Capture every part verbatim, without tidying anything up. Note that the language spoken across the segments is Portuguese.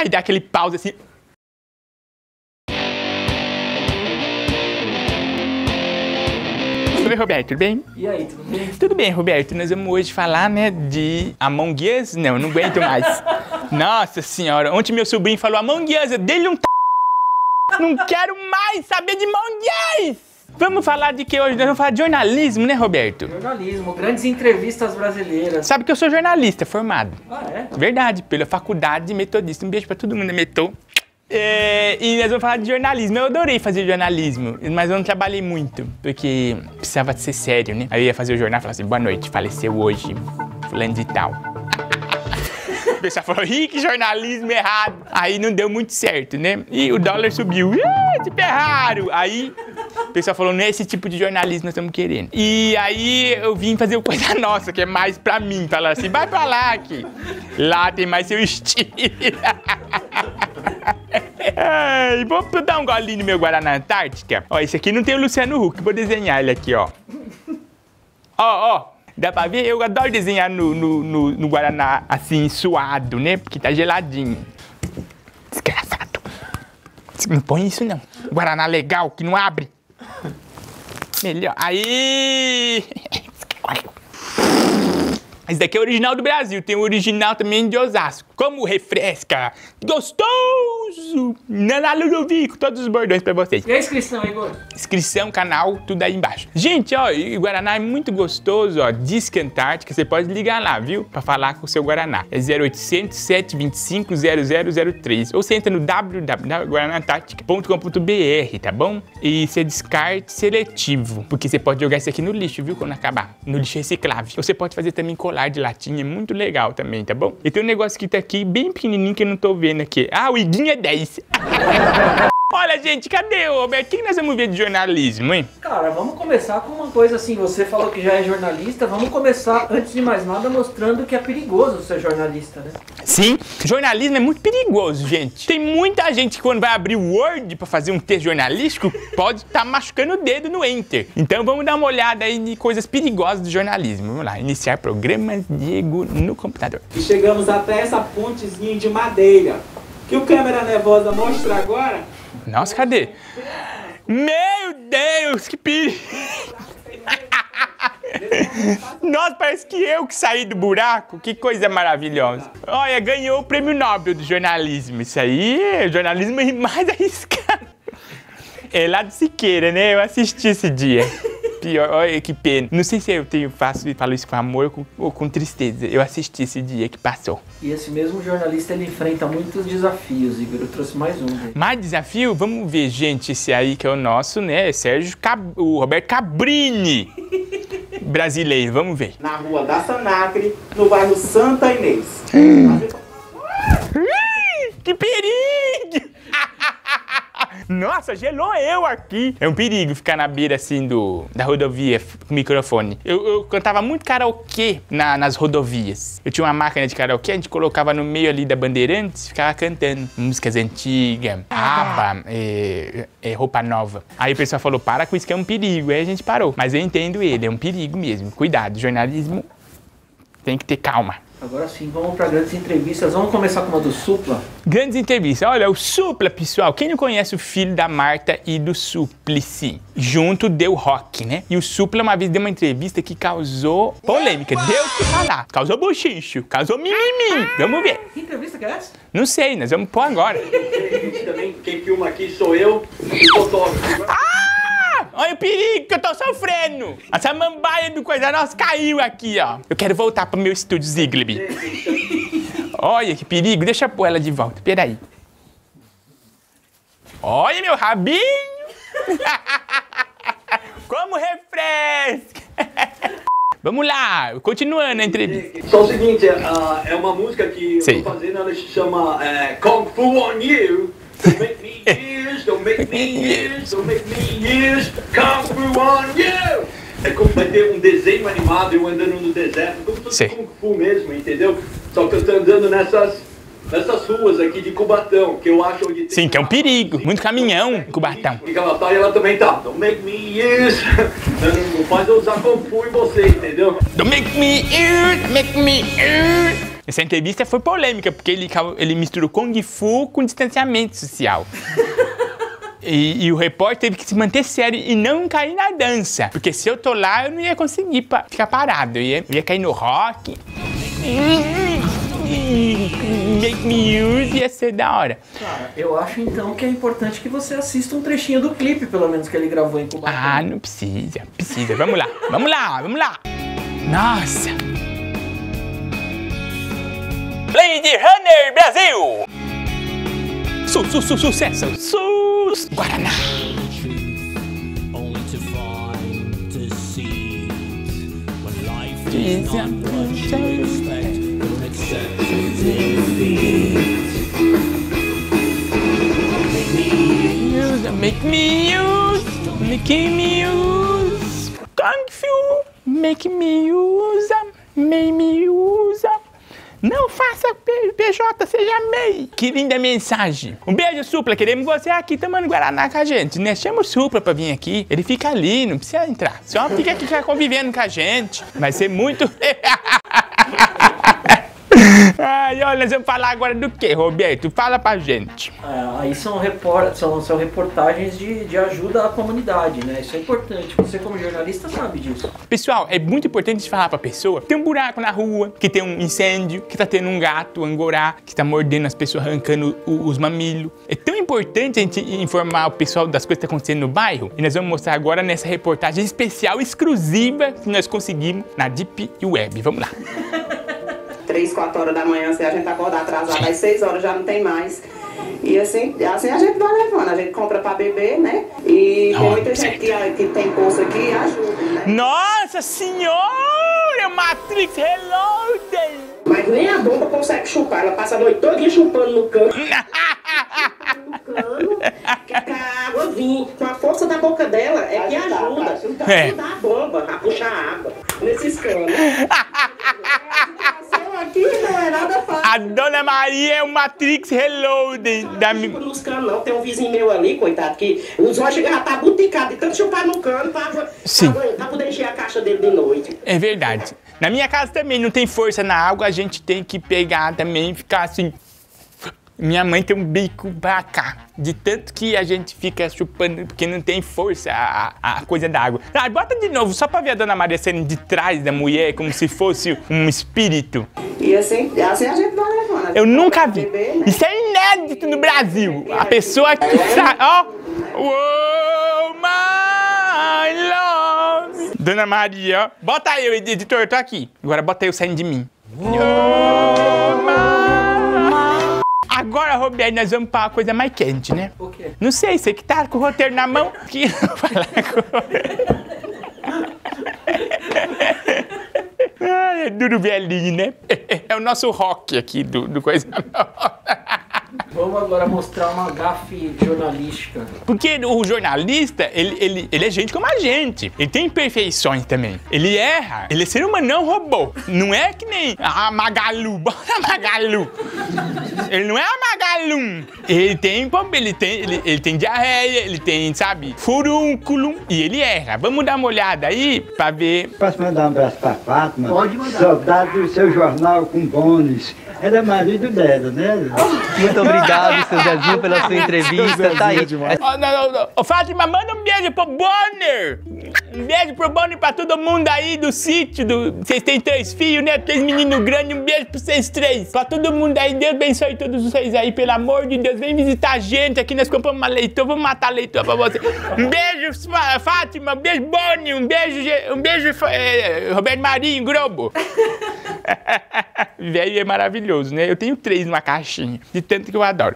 dá aquele pause assim. Oi, Roberto, tudo bem? E aí, tudo bem? Tudo bem, Roberto. Nós vamos hoje falar, né, de Among Us. Não, não aguento mais. Nossa senhora, ontem meu sobrinho falou Among Us, eu dei-lhe um t... Não quero mais saber de Among Us! Vamos falar de que hoje? Nós vamos falar de jornalismo, né, Roberto? Jornalismo, grandes entrevistas brasileiras. Sabe que eu sou jornalista formado. Ah, é? Verdade, pela faculdade metodista. Um beijo pra todo mundo da Metô. É, e nós vamos falar de jornalismo. Eu adorei fazer jornalismo, mas eu não trabalhei muito, porque precisava de ser sério, né? Aí eu ia fazer o jornal e falava assim, boa noite, faleceu hoje, fulano de tal. O pessoal falou, ih, que jornalismo errado. Aí não deu muito certo, né? E o dólar subiu, ih, tipo errado. Aí o pessoal falou, não é esse tipo de jornalismo que nós estamos querendo. E aí eu vim fazer o Coisa Nossa, que é mais pra mim, falar assim, vai pra lá, que lá tem mais seu estilo. Ai, vou dar um golinho no meu Guaraná Antártica. Ó, esse aqui não tem o Luciano Huck, vou desenhar ele aqui, ó. Ó, ó, dá pra ver? Eu adoro desenhar no, no, no, no Guaraná assim, suado, né? Porque tá geladinho. Desgraçado. Não põe isso, não. Guaraná legal, que não abre. Melhor. Aí! Esse daqui é o original do Brasil, tem o original também de Osasco. Como refresca, gostoso, na Ludovico, todos os bordões pra vocês. E a inscrição, Igor? Inscrição, canal, tudo aí embaixo. Gente, ó, o Guaraná é muito gostoso, ó, Disque Antártica, você pode ligar lá, viu? Pra falar com o seu Guaraná. É zero oitocentos, sete dois cinco, zero zero zero três. Ou você entra no w w w ponto guaraná antártica ponto com ponto b r, tá bom? E você descarte seletivo, porque você pode jogar isso aqui no lixo, viu? Quando acabar, no lixo reciclável. Você pode fazer também colar de latinha, é muito legal também, tá bom? E tem um negócio que tá aqui, bem pequenininho, que eu não tô vendo aqui. Ah, o Iguinho é dez. Olha, gente, cadê o Roberto? O que nós vamos ver de jornalismo, hein? Cara, vamos começar com uma coisa assim, você falou que já é jornalista, vamos começar, antes de mais nada, mostrando que é perigoso ser jornalista, né? Sim, jornalismo é muito perigoso, gente. Tem muita gente que quando vai abrir o Word pra fazer um texto jornalístico, pode estar tá machucando o dedo no Enter. Então vamos dar uma olhada aí de coisas perigosas do jornalismo. Vamos lá, iniciar programas, Diego, no computador. E chegamos até essa pontezinha de madeira, que o câmera nervosa mostra agora. Nossa, cadê? Meu Deus, que perigo! Nossa, parece que eu que saí do buraco. Que coisa maravilhosa. Olha, ganhou o prêmio Nobel do jornalismo. Isso aí é o jornalismo mais arriscado. É lá do Siqueira, né? Eu assisti esse dia. Pior, olha que pena. Não sei se eu tenho, faço, falo isso com amor ou com, ou com tristeza. Eu assisti esse dia que passou. E esse mesmo jornalista, ele enfrenta muitos desafios, Igor. Eu trouxe mais um. Né? Mais desafio? Vamos ver, gente. Esse aí que é o nosso, né? Sérgio Cab... o Roberto Cabrini. Brasileiro, vamos ver. Na rua da Sanacre, no bairro Santa Inês. Que perigo! Nossa, gelou eu aqui. É um perigo ficar na beira, assim, do, da rodovia com o microfone. Eu, eu cantava muito karaokê na, nas rodovias. Eu tinha uma máquina de karaokê, a gente colocava no meio ali da Bandeirantes e ficava cantando músicas antigas, ABBA, é, é, roupa nova. Aí o pessoal falou, para com isso que é um perigo. Aí a gente parou. Mas eu entendo ele, é um perigo mesmo. Cuidado, jornalismo tem que ter calma. Agora sim, vamos para grandes entrevistas. Vamos começar com uma do Supla. Grandes entrevistas. Olha, o Supla, pessoal. Quem não conhece o filho da Marta e do Suplicy? Junto deu rock, né? E o Supla uma vez deu uma entrevista que causou polêmica. Deu o que falar. Causou bochicho. Causou mimimi. Vamos ver. Que entrevista que é essa? Não sei, nós vamos pôr agora. Também, quem filma aqui sou eu, o fotógrafo. Ah! Olha o perigo que eu tô sofrendo. A samambaia do Coisa Nossa caiu aqui, ó. Eu quero voltar pro meu estúdio Zigleby. Olha que perigo. Deixa eu pôr ela de volta. Peraí. Olha meu rabinho. Como refresca. Vamos lá, continuando a entrevista. Só o seguinte, uh, é uma música que Sim. eu tô fazendo, ela se chama uh, Kung Fu on You. Don't make me use, don't make me use, don't make me use, Kung Fu on You. É como vai ter um desenho animado, eu andando no deserto, como se fosse Kung Fu mesmo, entendeu? Só que eu tô andando nessas, nessas ruas aqui de Cubatão, que eu acho onde tem... Sim, que é um perigo, muito caminhão em Cubatão. E ela tá e ela também tá, don't make me use, não faz eu usar Kung Fu em você, entendeu? Don't make me use, make me use. Essa entrevista foi polêmica, porque ele, ele misturou Kung Fu com distanciamento social. E, e o repórter teve que se manter sério e não cair na dança. Porque se eu tô lá, eu não ia conseguir pa ficar parado. Eu ia, eu ia cair no rock. Make me use, ia ser da hora. Cara, eu acho então que é importante que você assista um trechinho do clipe, pelo menos, que ele gravou em Cubatão. Ah, não precisa, precisa. Vamos lá, vamos lá, vamos lá. Nossa. Blade Runner Brasil. Su, su, su, sucesso. Sus Guaraná. Make me use, make me use, Kung Fu, make me use, make me use. Não faça P J, seja M E I. Que linda mensagem. Um beijo, Supla. Queremos você aqui tomando Guaraná com a gente, né? Chama o Supla pra vir aqui. Ele fica ali, não precisa entrar. Só fica aqui convivendo com a gente. Vai ser muito... Ai, olha, nós vamos falar agora do que, Roberto? Fala pra gente. É, aí são, report, são, são reportagens de, de ajuda à comunidade, né? Isso é importante. Você, como jornalista, sabe disso. Pessoal, é muito importante falar pra pessoa que tem um buraco na rua, que tem um incêndio, que tá tendo um gato angorá, que tá mordendo as pessoas, arrancando o, os mamilos. É tão importante a gente informar o pessoal das coisas que tá acontecendo no bairro. E nós vamos mostrar agora nessa reportagem especial, exclusiva, que nós conseguimos na Deep Web. Vamos lá. Três, quatro horas da manhã, se a gente acordar atrasado, às seis horas já não tem mais. E assim, assim a gente vai levando, a gente compra pra beber, né? E tem muita gente que, que tem poço aqui e ajuda, né? Nossa Senhora! Matrix Reloaded! Mas nem a bomba consegue chupar, ela passa a noite toda chupando no cano. No cano, que a água vinha. Com a força da boca dela, é que ajuda. Ajuda a É. a bomba, a puxar a água nesses canos. Aqui não é nada fácil. A Dona Maria é o Matrix Reloaded da Não chupa nos canos, não. Tem um vizinho meu ali, coitado, que os olhos já tá buticado de tanto chupar no cano pra, Sim. pra, pra poder encher a caixa dele de noite. É verdade. Na minha casa também não tem força na água, a gente tem que pegar também e ficar assim. Minha mãe tem um bico pra cá, de tanto que a gente fica chupando, porque não tem força a, a coisa da água. Ah, bota de novo, só pra ver a Dona Maria saindo de trás da mulher, como se fosse um espírito. E assim, assim a gente vai levando. A gente Eu nunca vai vi. beber, né? Isso é inédito no Brasil. A pessoa que sabe, ó. Oh, my love. Dona Maria, ó. Bota aí, editor, eu tô aqui. Agora bota aí o saindo de mim. Oh, my... Agora, Roberto, nós vamos pra uma coisa mais quente, né? O quê? Não sei, você que tá com o roteiro na mão. Que não fala com... Ai, é duro velhinho, né? É o nosso rock aqui do, do Coisa Nova. Vamos agora mostrar uma gafe jornalística. Porque o jornalista, ele, ele, ele é gente como a gente. Ele tem imperfeições também. Ele erra. Ele é ser humano, não robô. Não é que nem a Magalu. Bota a Magalu. Ele não é a Magalu. Ele tem, ele tem, ele, ele tem diarreia, ele tem, sabe, furúnculo. E ele erra. Vamos dar uma olhada aí pra ver. Posso mandar um abraço pra Fátima? Pode mandar. Saudade do seu jornal com bônus. Ela é marido dela, né? Muito obrigado, seu Zezinho, pela sua entrevista. Tá aí. Ô, não, não, não. Ô, Fátima, manda um beijo pro Bonner. Um beijo pro Bonner pra todo mundo aí do sítio. Do... Vocês têm três filhos, né? Três meninos grandes. Um beijo pra vocês três. Pra todo mundo aí. Deus abençoe todos vocês aí, pelo amor de Deus. Vem visitar a gente. Aqui nós compramos uma leitora. Vamos matar a leitora pra você. Um beijo, Fátima. Um beijo, Bonner. Um beijo, um beijo, é, Roberto Marinho, Globo. Velho é maravilhoso, né? Eu tenho três numa caixinha, de tanto que eu adoro.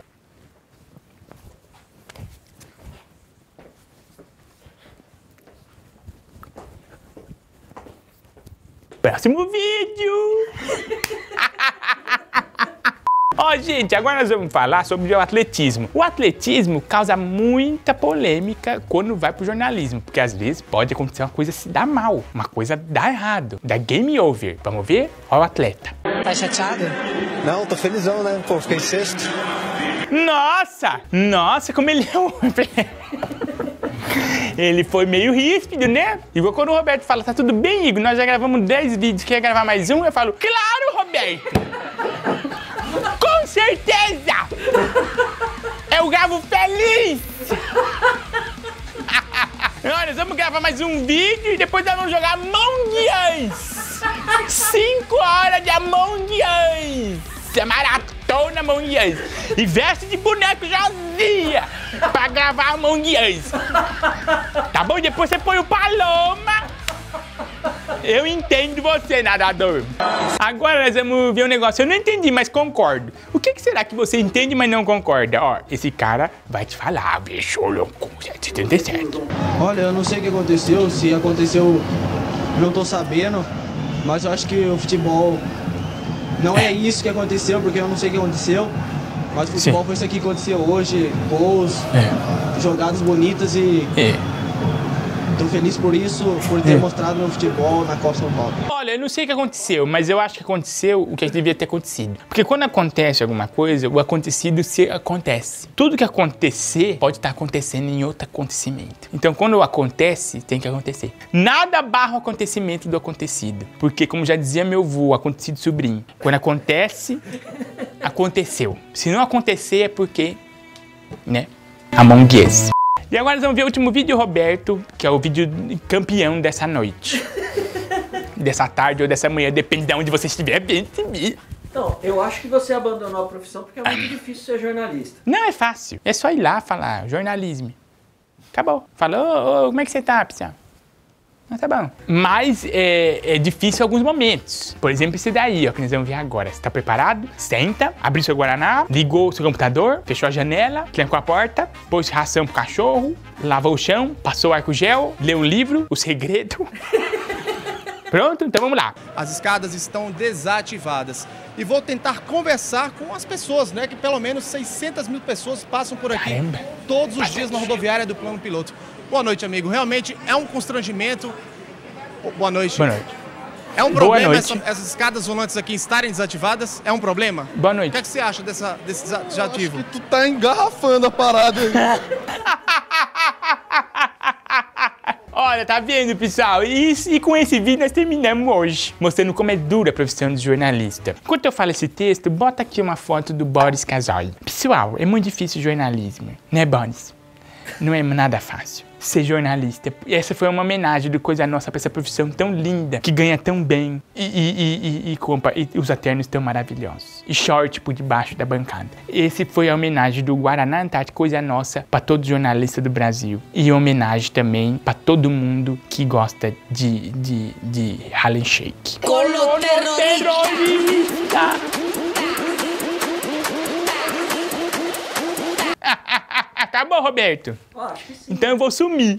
Próximo vídeo! Ó, oh, gente, agora nós vamos falar sobre o atletismo. O atletismo causa muita polêmica quando vai pro jornalismo, porque às vezes pode acontecer uma coisa se dar mal, uma coisa dar errado, dar game over. Vamos ver? Ó o atleta. Tá chateado? Não, tô felizão, né? Pô, fiquei em sexto. Nossa! Nossa, como ele é um... Ele foi meio ríspido, né? Igual quando o Roberto fala, tá tudo bem, Igor? Nós já gravamos dez vídeos, quer gravar mais um? Eu falo, claro, Roberto! certeza! Eu gravo feliz! Olha, nós vamos gravar mais um vídeo e depois nós vamos jogar Among Us! Cinco horas de Among Us! É maratona Among Us! E veste de boneco Josia pra gravar Among Us! Tá bom? Depois você põe o Paloma! Eu entendo você, nadador. Agora nós vamos ver um negócio. Eu não entendi, mas concordo. O que, que será que você entende, mas não concorda? Ó, esse cara vai te falar, bicho louco, sete setenta e sete. Olha, eu não sei o que aconteceu, se aconteceu, não tô sabendo, mas eu acho que o futebol não é isso que aconteceu, porque eu não sei o que aconteceu, mas o futebol Sim. foi isso aqui que aconteceu hoje, gols, é. jogadas bonitas e... É. Tô feliz por isso, por ter é. mostrado meu futebol na Copa São Paulo. Olha, eu não sei o que aconteceu, mas eu acho que aconteceu o que devia ter acontecido. Porque quando acontece alguma coisa, o acontecido se acontece. Tudo que acontecer pode estar acontecendo em outro acontecimento. Então, quando acontece, tem que acontecer. Nada barra o acontecimento do acontecido. Porque, como já dizia meu avô, acontecido sobrinho, quando acontece, aconteceu. Se não acontecer, é porque, né, Among Us. E agora nós vamos ver o último vídeo, Roberto, que é o vídeo campeão dessa noite. Dessa tarde ou dessa manhã, depende de onde você estiver vendo. Então, eu acho que você abandonou a profissão porque é muito difícil ser jornalista. Não, é fácil. É só ir lá falar jornalismo. Acabou. Falou, ô, ô, como é que você tá, Pisão? Ah, tá bom. Mas é, é difícil em alguns momentos. Por exemplo, esse daí, ó, que nós vamos ver agora. Você tá preparado? Senta, abriu seu Guaraná, ligou o seu computador, fechou a janela, trancou a porta, pôs ração pro cachorro, lavou o chão, passou o álcool gel, leu um livro, O Segredo. Pronto? Então vamos lá. As escadas estão desativadas. E vou tentar conversar com as pessoas, né? Que pelo menos seiscentas mil pessoas passam por aqui Caramba. todos os dias na rodoviária do Plano Piloto. Boa noite, amigo. Realmente é um constrangimento. Boa noite. Boa noite. É um problema essa, essas escadas volantes aqui estarem desativadas? É um problema? Boa noite. O que, é que você acha dessa, desse desativo? Eu acho que tu tá engarrafando a parada aí. Olha, tá vendo, pessoal? E, e com esse vídeo nós terminamos hoje, mostrando como é dura a profissão de jornalista. Enquanto eu falo esse texto, bota aqui uma foto do Boris Casoy. Pessoal, é muito difícil o jornalismo, né, Boris? Não é nada fácil ser jornalista. E essa foi uma homenagem do Coisa Nossa pra essa profissão tão linda, que ganha tão bem e, e, e, e, compra, e usa ternos tão maravilhosos. E short por debaixo da bancada. Esse foi a homenagem do Guaraná Antártica Coisa Nossa pra todo jornalista do Brasil. E homenagem também pra todo mundo que gosta de, de, de Harlem Shake. Colo terrorista! Acabou, Roberto? Oh, acho que sim. Então eu vou sumir.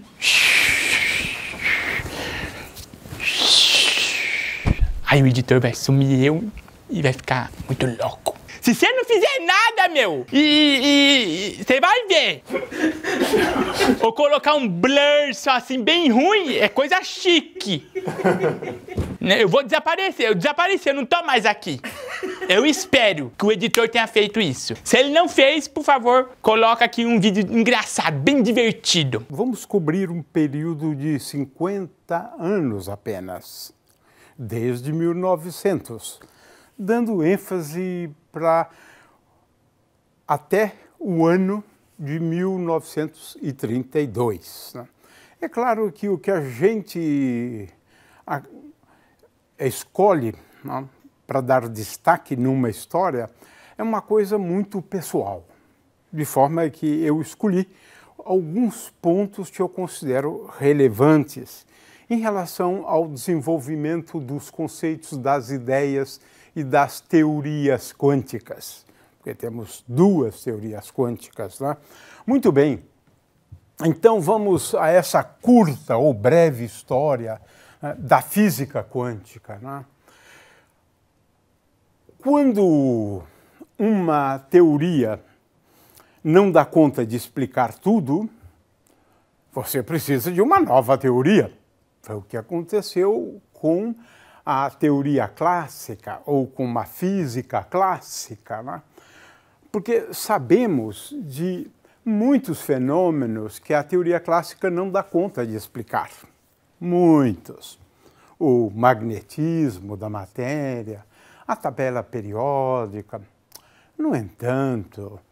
Aí o editor vai sumir eu e vai ficar muito louco. Se você não fizer nada, meu, e você vai ver. Ou colocar um blur só assim, bem ruim, é coisa chique. Eu vou desaparecer, eu desapareci, eu não tô mais aqui. Eu espero que o editor tenha feito isso. Se ele não fez, por favor, coloca aqui um vídeo engraçado, bem divertido. Vamos cobrir um período de cinquenta anos apenas, desde mil e novecentos, dando ênfase para até o ano de mil novecentos e trinta e dois. Né? É claro que o que a gente a, escolhe, né, para dar destaque numa história é uma coisa muito pessoal, de forma que eu escolhi alguns pontos que eu considero relevantes em relação ao desenvolvimento dos conceitos, das ideias e das teorias quânticas, porque temos duas teorias quânticas, né? Muito bem, então vamos a essa curta ou breve história, né, da física quântica, né? Quando uma teoria não dá conta de explicar tudo, você precisa de uma nova teoria. Foi o que aconteceu com a teoria clássica ou com a física clássica, né? Porque sabemos de muitos fenômenos que a teoria clássica não dá conta de explicar. Muitos. O magnetismo da matéria, a tabela periódica, No entanto,